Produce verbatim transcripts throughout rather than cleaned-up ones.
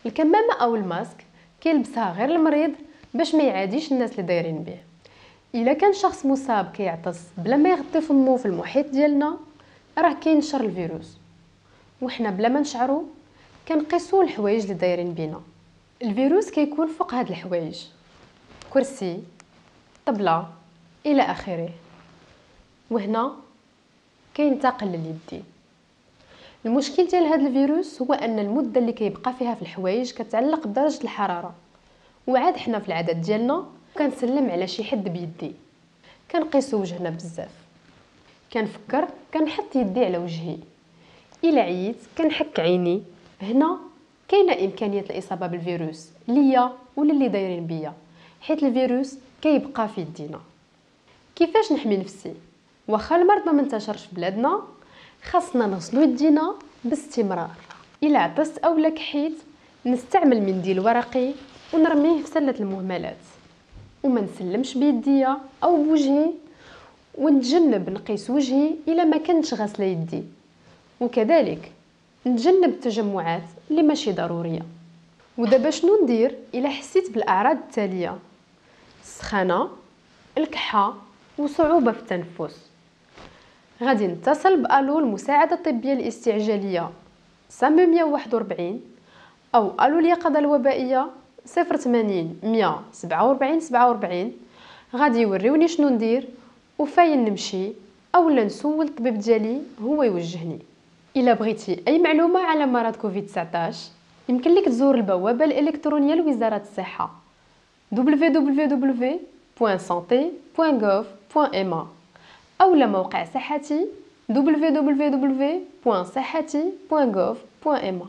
الكمامة أو الماسك كيلبسها غير المريض باش ما يعاديش الناس اللي دايرين به. إلا كان شخص مصاب كيعطس بلا ما يغطي فمو في المحيط ديالنا راه كينشر الفيروس، وحنا بلا ما نشعرو كنقيسو الحوايج اللي دايرين بينا. الفيروس كيكون فوق هاد الحوايج، كرسي، طبلة الى اخره، وهنا كينتقل لليدين. المشكل ديال هذا الفيروس هو ان المده اللي كيبقى فيها في الحوايج كتعلق بدرجه الحراره، وعاد حنا في العادات ديالنا كنسلم على شي حد بيدي، كنقيسو وجهنا بزاف، كنفكر كنحط يدي على وجهي، الا عييت كنحك عيني. هنا كاينه امكانيه الاصابه بالفيروس ليا ولا اللي دايرين بيا، حيت الفيروس كيبقى في يدينا. كيفاش نحمي نفسي؟ واخا المرض ما منتشرش في بلادنا، خاصنا نغسلو يدينا باستمرار. الا عطست اولا كحيت نستعمل منديل ورقي ونرميه في سله المهملات، وما نسلمش بيديا او بوجهي، ونتجنب نقيس وجهي الا ما كنتش غاسله يدي، وكذلك نتجنب التجمعات اللي ماشي ضروريه. ودابا شنو ندير الا حسيت بالاعراض التاليه؟ السخانه، الكحه وصعوبه في التنفس؟ غادي نتصل بالو المساعده الطبيه الاستعجاليه مية وواحد وأربعين او الو اليقظه الوبائيه صفر ثمانين مية سبعة وأربعين سبعة وأربعين. غادي يوريوني شنو ندير وفاين نمشي، اولا نسول الطبيب ديالي هو يوجهني. الا بغيتي اي معلومه على مرض كوفيد تسعطاش يمكن لك تزور البوابه الالكترونيه لوزاره الصحه دبليو دبليو دبليو بوان سونتي بوان غوف بوان ام ا اولا موقع صحتي دبليو دبليو دبليو بوان صحتي بوان غوف بوان ام ا.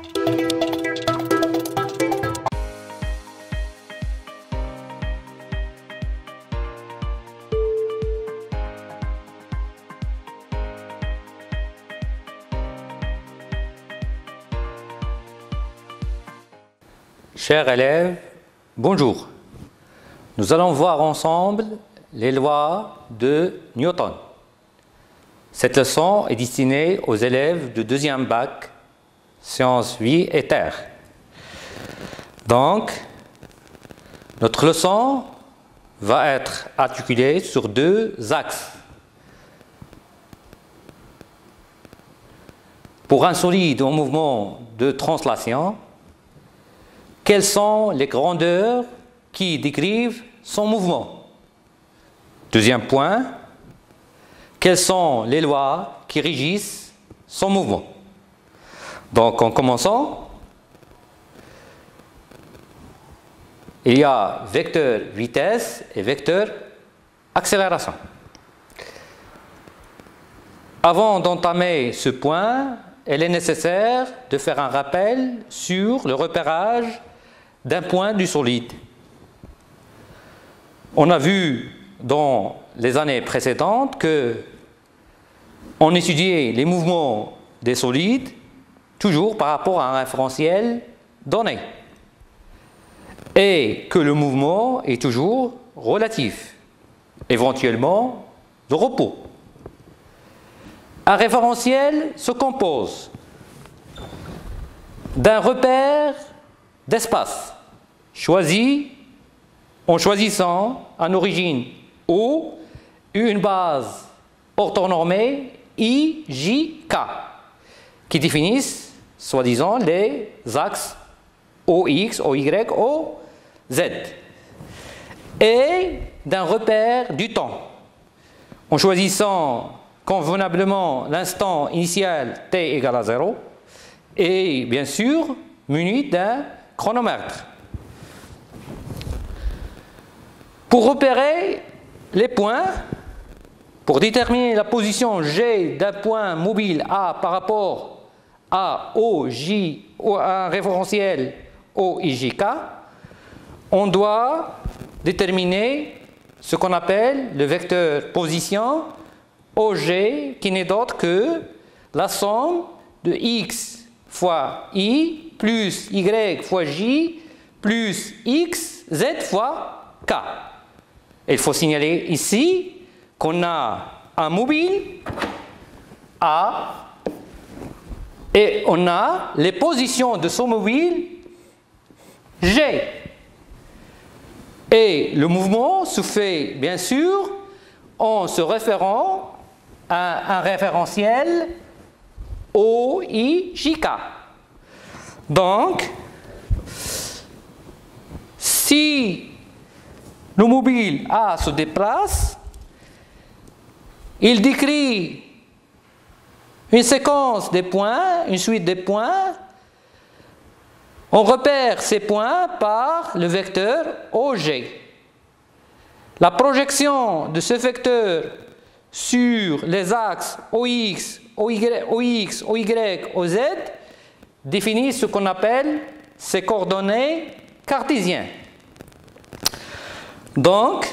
Chers élèves, bonjour. Nous allons voir ensemble les lois de Newton. Cette leçon est destinée aux élèves de deuxième bac, sciences, vie et terre. Donc, notre leçon va être articulée sur deux axes. Pour un solide en mouvement de translation, quelles sont les grandeurs qui décrivent son mouvement? Deuxième point, quelles sont les lois qui régissent son mouvement? Donc en commençant, il y a vecteur vitesse et vecteur accélération. Avant d'entamer ce point, il est nécessaire de faire un rappel sur le repérage d'un point du solide. On a vu dans les années précédentes que on étudiait les mouvements des solides toujours par rapport à un référentiel donné et que le mouvement est toujours relatif, éventuellement de repos. Un référentiel se compose d'un repère d'espace choisi en choisissant en origine O une base orthonormée I J K qui définissent soi-disant les axes O X, O Y, O Z, et d'un repère du temps en choisissant convenablement l'instant initial t égale à zéro et bien sûr muni d'un chronomètre. Pour repérer les points, pour déterminer la position G d'un point mobile A par rapport à O J ou à un référentiel O I J K, on doit déterminer ce qu'on appelle le vecteur position O G, qui n'est d'autre que la somme de X fois I plus Y fois J plus X Z fois K. Il faut signaler ici qu'on a un mobile A et on a les positions de ce mobile G. Et le mouvement se fait bien sûr en se référant à un référentiel O I J K. Donc, si le mobile A se déplace, il décrit une séquence des points, une suite des points. On repère ces points par le vecteur O G. La projection de ce vecteur sur les axes O X, O Y, O X, O Y, O Z définit ce qu'on appelle ces coordonnées cartésiennes. Donc,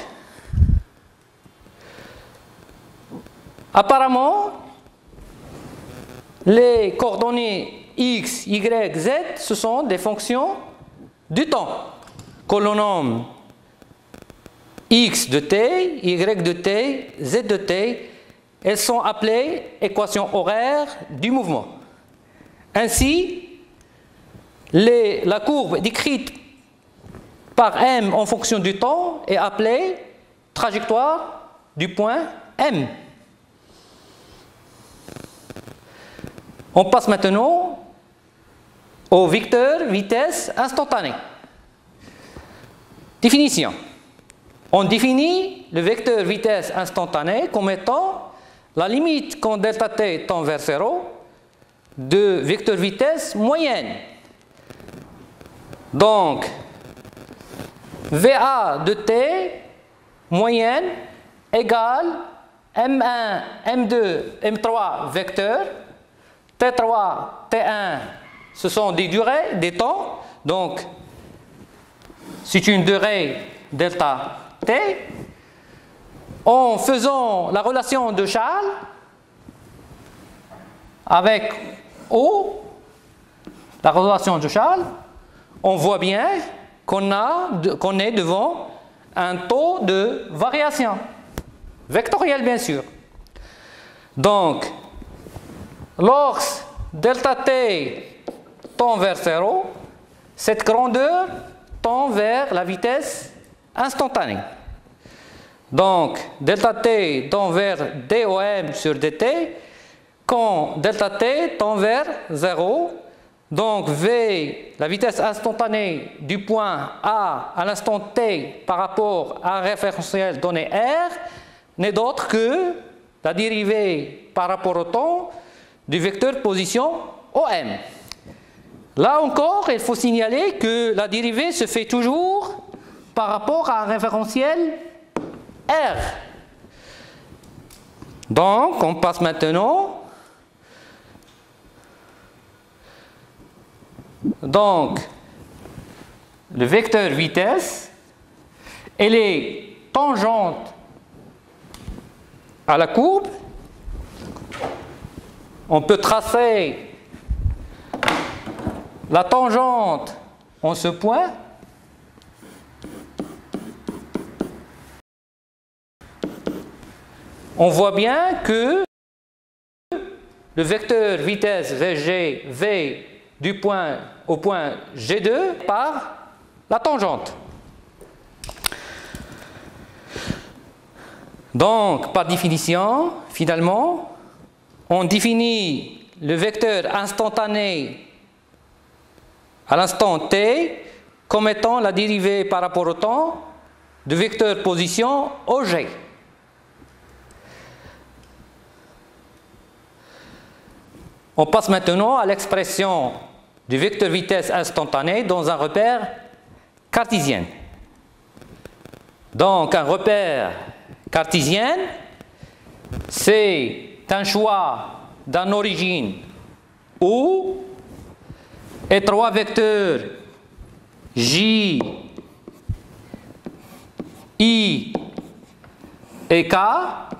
apparemment, les coordonnées X, Y, Z, ce sont des fonctions du temps que l'on nomme X de T, Y de T, Z de T. Elles sont appelées équations horaires du mouvement. Ainsi, les, la courbe décrite par M en fonction du temps est appelée trajectoire du point M. On passe maintenant au vecteur vitesse instantanée. Définition. On définit le vecteur vitesse instantanée comme étant la limite quand delta t tend vers zéro de vecteur vitesse moyenne. Donc, V A de t moyenne égale M un, M deux, M trois vecteurs, T trois, T un, ce sont des durées, des temps. Donc, c'est une durée delta t. En faisant la relation de Charles avec O, la relation de Charles, on voit bien qu'on a, qu'on est devant un taux de variation, vectoriel bien sûr. Donc, lorsque delta t tend vers zéro, cette grandeur tend vers la vitesse instantanée. Donc, delta t tend vers dom sur dt, quand delta t tend vers zéro, donc v, la vitesse instantanée du point A à l'instant t par rapport à un référentiel donné R, n'est d'autre que la dérivée par rapport au temps du vecteur position O M. Là encore, il faut signaler que la dérivée se fait toujours par rapport à un référentiel R. Donc, on passe maintenant. Donc, le vecteur vitesse, elle est tangente à la courbe. On peut tracer la tangente en ce point. On voit bien que le vecteur vitesse V G, V du point au point G deux par la tangente. Donc, par définition, finalement, on définit le vecteur instantané à l'instant t comme étant la dérivée par rapport au temps du vecteur position O G. On passe maintenant à l'expression du vecteur vitesse instantané dans un repère cartésien. Donc, un repère cartésien, c'est un choix d'une origine où et trois vecteurs J, I et K